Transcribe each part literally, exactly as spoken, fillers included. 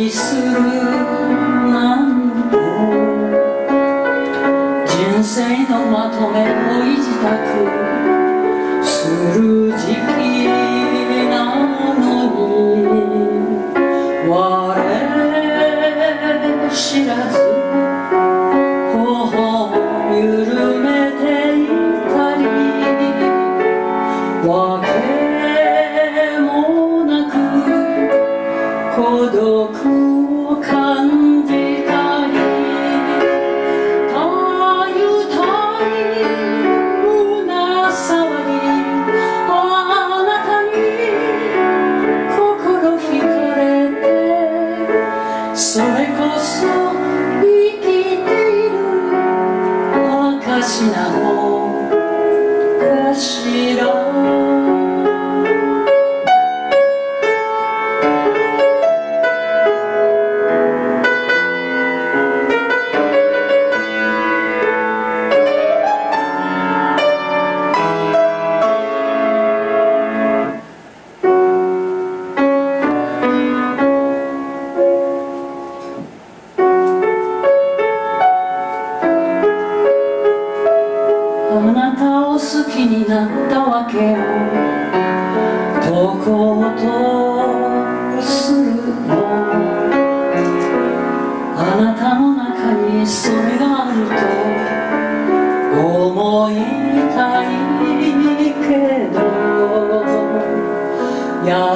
りするなんと人生のまとめをいじたくする時期なのに我知らず頬を緩めていたりわけもなく孤独を感じたりたゆたい胸騒ぎあなたに心惹かれてそれこそ生きている証なのかしらあなたを好きになったわけをどことするのあなたの中にそれがあると思いたいけど優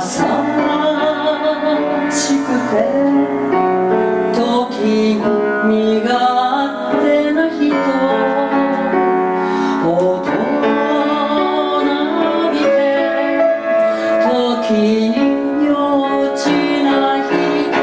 しくて時に身勝手な人大人びて時に幼稚な人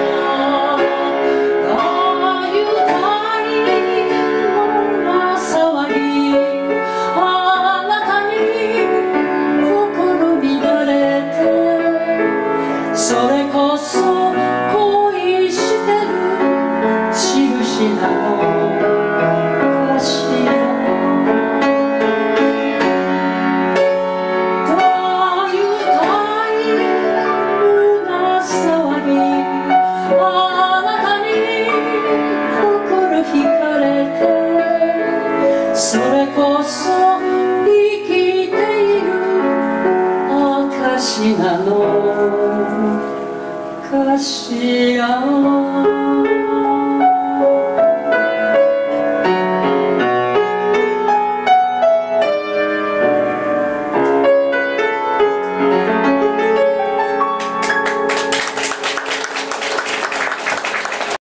たゆたい胸騒ぎあなたに心乱れてそれこそ恋してる印なのかしらそれこそ生きている証なのかしら。